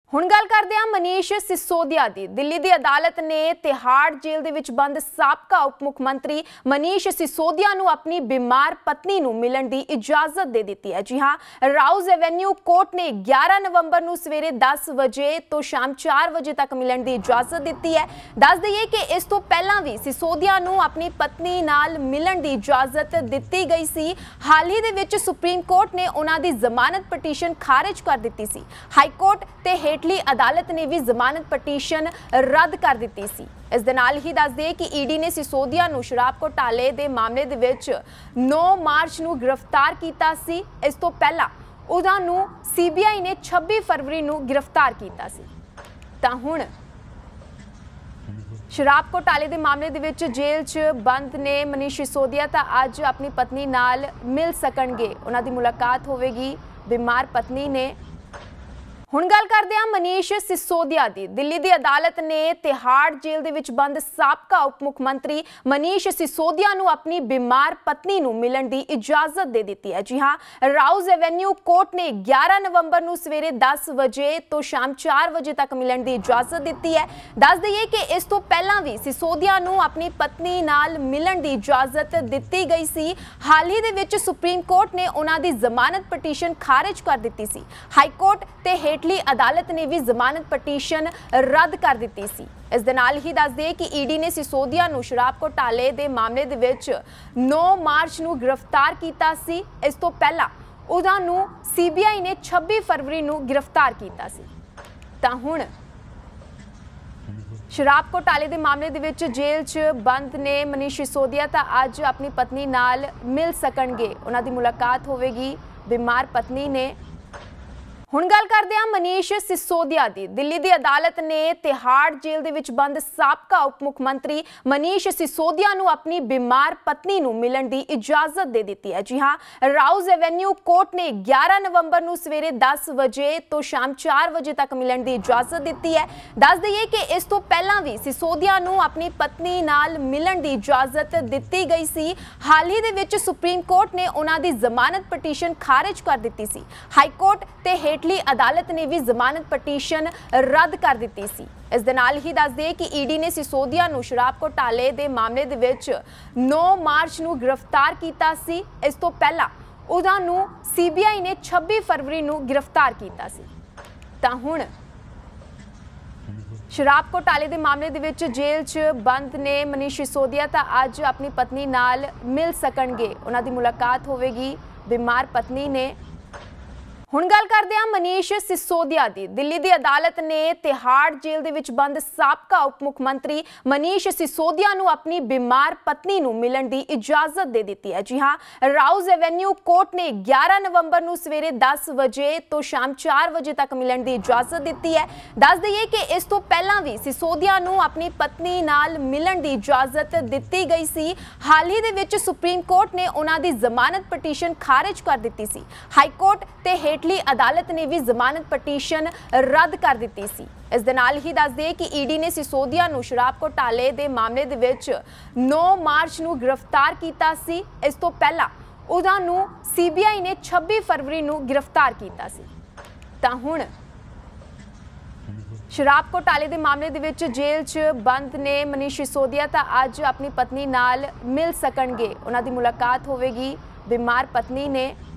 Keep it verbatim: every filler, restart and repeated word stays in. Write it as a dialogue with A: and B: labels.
A: ਹੁਣ ਗੱਲ ਕਰਦੇ ਹਾਂ ਮਨੀਸ਼ ਸਿਸੋਦੀਆ ਦੀ। ਦਿੱਲੀ ਦੀ ਅਦਾਲਤ ਨੇ ਤਿਹਾੜ ਜੇਲ੍ਹ ਦੇ ਵਿੱਚ ਬੰਦ ਸਾਬਕਾ ਉਪ ਮੁੱਖ ਮੰਤਰੀ ਮਨੀਸ਼ ਸਿਸੋਦੀਆ ਨੂੰ ਆਪਣੀ ਬਿਮਾਰ ਪਤਨੀ ਨੂੰ ਮਿਲਣ ਦੀ ਇਜਾਜ਼ਤ ਦੇ ਦਿੱਤੀ ਹੈ। ਜੀ ਹਾਂ, ਰਾਉਜ਼ ਐਵੇਨਿਊ ਕੋਰਟ ਨੇ ਗਿਆਰਾਂ ਨਵੰਬਰ ਨੂੰ ਸਵੇਰੇ ਦਸ ਵਜੇ ਤੋਂ ਸ਼ਾਮ ਚਾਰ ਵਜੇ ਤੱਕ ਮਿਲਣ ਦੀ ਇਜਾਜ਼ਤ ਦਿੱਤੀ ਹੈ। ਦੱਸ ਦਈਏ ਕਿ ਇਸ ਤੋਂ ਪਹਿਲਾਂ ਵੀ ਸਿਸੋਦੀਆ ਨੂੰ ਆਪਣੀ ਪਤਨੀ ਨਾਲ ਮਿਲਣ ਦੀ ਇਜਾਜ਼ਤ ਦਿੱਤੀ ਗਈ ਸੀ। ਹਾਲ ਹੀ ਦੇ ਵਿੱਚ ਸੁਪਰੀਮ ਕੋਰਟ ਨੇ ਉਹਨਾਂ ਦੀ ਜ਼ਮਾਨਤ ਪਟੀਸ਼ਨ ਖਾਰਿਜ ਕਰ ਦਿੱਤੀ ਸੀ। ਹਾਈ ਕੋਰਟ ਤੇ ਹੇਠਲੀ ਅਦਾਲਤ ਨੇ ਵੀ ਜ਼ਮਾਨਤ ਪਟੀਸ਼ਨ ਰੱਦ ਕਰ ਦਿੱਤੀ ਸੀ। ਇਸ ਦੇ ਨਾਲ ਹੀ ਦੱਸ ਦਈਏ ਕਿ ਈਡੀ ਨੇ ਸਿਸੋਦੀਆ ਨੂੰ ਸ਼ਰਾਬ ਘੋਟਾਲੇ ਦੇ ਮਾਮਲੇ ਦੇ ਵਿੱਚ ਨੌਂ ਮਾਰਚ ਨੂੰ ਗ੍ਰਿਫਤਾਰ ਕੀਤਾ ਸੀ। ਇਸ ਤੋਂ ਪਹਿਲਾਂ ਉਹਨਾਂ ਨੂੰ ਸੀਬੀਆਈ ਨੇ ਛੱਬੀ ਫਰਵਰੀ ਨੂੰ ਗ੍ਰਿਫਤਾਰ ਕੀਤਾ ਸੀ। ਤਾਂ ਹੁਣ ਸ਼ਰਾਬ ਘੋਟਾਲੇ ਦੇ ਮਾਮਲੇ ਦੇ ਵਿੱਚ ਜੇਲ੍ਹ 'ਚ ਬੰਦ ਨੇ ਮਨੀਸ਼ ਸਿਸੋਦੀਆ ਤਾਂ ਅੱਜ ਆਪਣੀ ਪਤਨੀ ਨਾਲ ਮਿਲ ਸਕਣਗੇ। ਉਹਨਾਂ ਦੀ ਮੁਲਾਕਾਤ ਹੋਵੇਗੀ ਬਿਮਾਰ ਪਤਨੀ ਨੇ। ਹੁਣ ਗੱਲ ਕਰਦੇ ਹਾਂ ਮਨੀਸ਼ ਸਿਸੋਦੀਆ ਦੀ। ਦਿੱਲੀ ਦੀ ਅਦਾਲਤ ਨੇ ਤਿਹਾੜ ਜੇਲ੍ਹ ਦੇ ਵਿੱਚ ਬੰਦ ਸਾਬਕਾ ਉਪ ਮੁੱਖ ਮੰਤਰੀ ਮਨੀਸ਼ ਸਿਸੋਦੀਆ ਨੂੰ ਆਪਣੀ ਬਿਮਾਰ ਪਤਨੀ ਨੂੰ ਮਿਲਣ ਦੀ ਇਜਾਜ਼ਤ ਦੇ ਦਿੱਤੀ ਹੈ। ਜੀ ਹਾਂ, ਰਾਉਜ਼ ਐਵੇਨਿਊ ਕੋਰਟ ਨੇ ਗਿਆਰਾਂ ਨਵੰਬਰ ਨੂੰ ਸਵੇਰੇ ਦਸ ਵਜੇ ਤੋਂ ਸ਼ਾਮ ਚਾਰ ਵਜੇ ਤੱਕ ਮਿਲਣ ਦੀ ਇਜਾਜ਼ਤ ਦਿੱਤੀ ਹੈ। ਦੱਸ ਦਈਏ ਕਿ ਇਸ ਤੋਂ ਪਹਿਲਾਂ ਵੀ ਸਿਸੋਦੀਆ ਨੂੰ ਆਪਣੀ ਪਤਨੀ ਨਾਲ ਮਿਲਣ ਦੀ ਇਜਾਜ਼ਤ ਦਿੱਤੀ ਗਈ ਸੀ। ਹਾਲ ਹੀ ਦੇ ਵਿੱਚ ਸੁਪਰੀਮ ਕੋਰਟ ਨੇ ਉਹਨਾਂ ਦੀ ਜ਼ਮਾਨਤ ਪਟੀਸ਼ਨ ਖਾਰਿਜ ਕਰ ਦਿੱਤੀ ਸੀ। ਹਾਈ ਕੋਰਟ ਤੇ ਹੇਠਲੀ ਅਦਾਲਤ ਨੇ ਵੀ ਜ਼ਮਾਨਤ ਪਟੀਸ਼ਨ ਰੱਦ ਕਰ ਦਿੱਤੀ ਸੀ। ਇਸ ਦੇ ਨਾਲ ਹੀ ਦੱਸ ਦਈਏ ਕਿ ਈਡੀ ਨੇ ਸਿਸੋਦੀਆ ਨੂੰ ਸ਼ਰਾਬ ਘੋਟਾਲੇ ਦੇ ਮਾਮਲੇ ਦੇ ਵਿੱਚ ਨੌਂ ਮਾਰਚ ਨੂੰ ਗ੍ਰਿਫਤਾਰ ਕੀਤਾ ਸੀ। ਇਸ ਤੋਂ ਪਹਿਲਾਂ ਉਹਨਾਂ ਨੂੰ ਸੀਬੀਆਈ ਨੇ ਛੱਬੀ ਫਰਵਰੀ ਨੂੰ ਗ੍ਰਿਫਤਾਰ ਕੀਤਾ ਸੀ। ਤਾਂ ਹੁਣ ਸ਼ਰਾਬ ਘੋਟਾਲੇ ਦੇ ਮਾਮਲੇ ਦੇ ਵਿੱਚ ਜੇਲ੍ਹ 'ਚ ਬੰਦ ਨੇ ਮਨੀਸ਼ ਸਿਸੋਦੀਆ ਤਾਂ ਅੱਜ ਆਪਣੀ ਪਤਨੀ ਨਾਲ ਮਿਲ ਸਕਣਗੇ। ਉਹਨਾਂ ਦੀ ਮੁਲਾਕਾਤ ਹੋਵੇਗੀ ਬਿਮਾਰ ਪਤਨੀ ਨੇ। ਹੁਣ ਗੱਲ ਕਰਦੇ ਹਾਂ ਮਨੀਸ਼ ਸਿਸੋਦੀਆ ਦੀ। ਦਿੱਲੀ ਦੀ ਅਦਾਲਤ ਨੇ ਤਿਹਾੜ ਜੇਲ੍ਹ ਦੇ ਵਿੱਚ ਬੰਦ ਸਾਬਕਾ ਉਪ ਮੁੱਖ ਮੰਤਰੀ ਮਨੀਸ਼ ਸਿਸੋਦੀਆ ਨੂੰ ਆਪਣੀ ਬਿਮਾਰ ਪਤਨੀ ਨੂੰ ਮਿਲਣ ਦੀ ਇਜਾਜ਼ਤ ਦੇ ਦਿੱਤੀ ਹੈ। ਜੀ ਹਾਂ, ਰਾਉਜ਼ ਐਵੇਨਿਊ ਕੋਰਟ ਨੇ ਗਿਆਰਾਂ ਨਵੰਬਰ ਨੂੰ ਸਵੇਰੇ ਦਸ ਵਜੇ ਤੋਂ ਸ਼ਾਮ ਚਾਰ ਵਜੇ ਤੱਕ ਮਿਲਣ ਦੀ ਇਜਾਜ਼ਤ ਦਿੱਤੀ ਹੈ। ਦੱਸ ਦਈਏ ਕਿ ਇਸ ਤੋਂ ਪਹਿਲਾਂ ਵੀ ਸਿਸੋਦੀਆ ਨੂੰ ਆਪਣੀ ਪਤਨੀ ਨਾਲ ਮਿਲਣ ਦੀ ਇਜਾਜ਼ਤ ਦਿੱਤੀ ਗਈ ਸੀ। ਹਾਲ ਹੀ ਦੇ ਵਿੱਚ ਸੁਪਰੀਮ ਕੋਰਟ ਨੇ ਉਹਨਾਂ ਦੀ ਜ਼ਮਾਨਤ ਪਟੀਸ਼ਨ ਖਾਰਿਜ ਕਰ ਦਿੱਤੀ ਸੀ। ਹਾਈ ਕੋਰਟ ਤੇ ਹੇਠਲੀ ਅਦਾਲਤ ਨੇ ਵੀ ਜ਼ਮਾਨਤ ਪਟੀਸ਼ਨ ਰੱਦ ਕਰ ਦਿੱਤੀ ਸੀ। ਇਸ ਦੇ ਨਾਲ ਹੀ ਦੱਸ ਦਈਏ ਕਿ ਈਡੀ ਨੇ ਸਿਸੋਦੀਆ ਨੂੰ ਸ਼ਰਾਬ ਘੋਟਾਲੇ ਦੇ ਮਾਮਲੇ ਦੇ ਵਿੱਚ ਨੌਂ ਮਾਰਚ ਨੂੰ ਗ੍ਰਿਫਤਾਰ ਕੀਤਾ ਸੀ। ਇਸ ਤੋਂ ਪਹਿਲਾਂ ਉਹਨਾਂ ਨੂੰ ਸੀਬੀਆਈ ਨੇ ਛੱਬੀ ਫਰਵਰੀ ਨੂੰ ਗ੍ਰਿਫਤਾਰ ਕੀਤਾ ਸੀ। ਤਾਂ ਹੁਣ ਸ਼ਰਾਬ ਘੋਟਾਲੇ ਦੇ ਮਾਮਲੇ ਦੇ ਵਿੱਚ ਜੇਲ੍ਹ 'ਚ ਬੰਦ ਨੇ ਮਨੀਸ਼ ਸਿਸੋਦੀਆ ਤਾਂ ਅੱਜ ਆਪਣੀ ਪਤਨੀ ਨਾਲ ਮਿਲ ਸਕਣਗੇ। ਉਹਨਾਂ ਦੀ ਮੁਲਾਕਾਤ ਹੋਵੇਗੀ ਬਿਮਾਰ ਪਤਨੀ ਨੇ। ਹੁਣ ਗੱਲ ਕਰਦੇ ਹਾਂ ਮਨੀਸ਼ ਸਿਸੋਦੀਆ ਦੀ। ਦਿੱਲੀ ਦੀ ਅਦਾਲਤ ਨੇ ਤਿਹਾੜ ਜੇਲ੍ਹ ਦੇ ਵਿੱਚ ਬੰਦ ਸਾਬਕਾ ਉਪ ਮੁੱਖ ਮੰਤਰੀ ਮਨੀਸ਼ ਸਿਸੋਦੀਆ ਨੂੰ ਆਪਣੀ ਬਿਮਾਰ ਪਤਨੀ ਨੂੰ ਮਿਲਣ ਦੀ ਇਜਾਜ਼ਤ ਦੇ ਦਿੱਤੀ ਹੈ। ਜੀ ਹਾਂ, ਰਾਉਜ਼ ਐਵੇਨਿਊ ਕੋਰਟ ਨੇ ਗਿਆਰਾਂ ਨਵੰਬਰ ਨੂੰ ਸਵੇਰੇ ਦਸ ਵਜੇ ਤੋਂ ਸ਼ਾਮ ਚਾਰ ਵਜੇ ਤੱਕ ਮਿਲਣ ਦੀ ਇਜਾਜ਼ਤ ਦਿੱਤੀ ਹੈ। ਦੱਸ ਦਈਏ ਕਿ ਇਸ ਤੋਂ ਪਹਿਲਾਂ ਵੀ ਸਿਸੋਦੀਆ ਨੂੰ ਆਪਣੀ ਪਤਨੀ ਨਾਲ ਮਿਲ ਸਕਣਗੇ। ਉਹਨਾਂ ਦੀ ਮੁਲਾਕਾਤ ਹੋਵੇਗੀ ਬਿਮਾਰ ਪਤਨੀ ਨੇ। ਹੁਣ ਗੱਲ ਕਰਦੇ ਹਾਂ ਮਨੀਸ਼ ਸਿਸੋਦੀਆ ਦੀ। ਹੁਣ ਗੱਲ ਕਰਦੇ ਹਾਂ ਮਨੀਸ਼ ਸਿਸੋਦੀਆ ਦੀ। ਦਿੱਲੀ ਦੀ ਅਦਾਲਤ ਨੇ ਤਿਹਾੜ ਜੇਲ੍ਹ ਦੇ ਵਿੱਚ ਬੰਦ ਸਾਬਕਾ ਉਪ ਮੁੱਖ ਮੰਤਰੀ ਮਨੀਸ਼ ਸਿਸੋਦੀਆ ਨੂੰ ਆਪਣੀ ਬਿਮਾਰ ਪਤਨੀ ਨੂੰ ਮਿਲਣ ਦੀ ਇਜਾਜ਼ਤ ਦੇ ਦਿੱਤੀ ਹੈ। ਜੀ ਹਾਂ, ਰਾਉਜ਼ ਐਵੇਨਿਊ ਕੋਰਟ ਨੇ ਗਿਆਰਾਂ ਨਵੰਬਰ ਨੂੰ ਸਵੇਰੇ ਦਸ ਵਜੇ ਤੋਂ ਸ਼ਾਮ ਚਾਰ ਵਜੇ ਤੱਕ ਮਿਲਣ ਦੀ ਇਜਾਜ਼ਤ ਦਿੱਤੀ ਹੈ। ਦੱਸ ਦਈਏ ਕਿ ਇਸ ਤੋਂ ਪਹਿਲਾਂ ਵੀ ਸਿਸੋਦੀਆ ਨੂੰ ਆਪਣੀ ਪਤਨੀ ਨਾਲ ਮਿਲਣ ਦੀ ਇਜਾਜ਼ਤ ਦਿੱਤੀ ਗਈ ਸੀ। ਹਾਲ ਹੀ ਦੇ ਵਿੱਚ ਸੁਪਰੀਮ ਕੋਰਟ ਨੇ ਉਹਨਾਂ ਦੀ ਜ਼ਮਾਨਤ ਪਟੀਸ਼ਨ ਖਾਰਿਜ ਕਰ ਦਿੱਤੀ ਸੀ। ਹਾਈ ਕੋਰਟ ਤੇ ਹੇਠਲੀ ਅਦਾਲਤ ਨੇ ਵੀ ਜ਼ਮਾਨਤ ਪਟੀਸ਼ਨ ਰੱਦ ਕਰ ਦਿੱਤੀ ਸੀ। ਇਸ ਦੇ ਨਾਲ ਹੀ ਦੱਸ ਦਈਏ ਕਿ ਈਡੀ ਨੇ ਸਿਸੋਦੀਆ ਨੂੰ ਸ਼ਰਾਬ ਘੋਟਾਲੇ ਦੇ ਮਾਮਲੇ ਦੇ ਵਿੱਚ ਨੌਂ ਮਾਰਚ ਨੂੰ ਗ੍ਰਿਫਤਾਰ ਕੀਤਾ ਸੀ। ਇਸ ਤੋਂ ਪਹਿਲਾਂ ਉਹਨਾਂ ਨੂੰ ਸੀਬੀਆਈ ਨੇ ਛੱਬੀ ਫਰਵਰੀ ਨੂੰ ਗ੍ਰਿਫਤਾਰ ਕੀਤਾ ਸੀ। ਤਾਂ ਹੁਣ ਸ਼ਰਾਬ ਘੋਟਾਲੇ ਦੇ ਮਾਮਲੇ ਦੇ ਵਿੱਚ ਜੇਲ੍ਹ 'ਚ ਬੰਦ ਨੇ ਮਨੀਸ਼ ਸਿਸੋਦੀਆ ਤਾਂ ਅੱਜ ਆਪਣੀ ਪਤਨੀ ਨਾਲ ਮਿਲ ਸਕਣਗੇ। ਉਹਨਾਂ ਦੀ ਮੁਲਾਕਾਤ ਹੋਵੇਗੀ ਬਿਮਾਰ ਪਤਨੀ ਨੇ।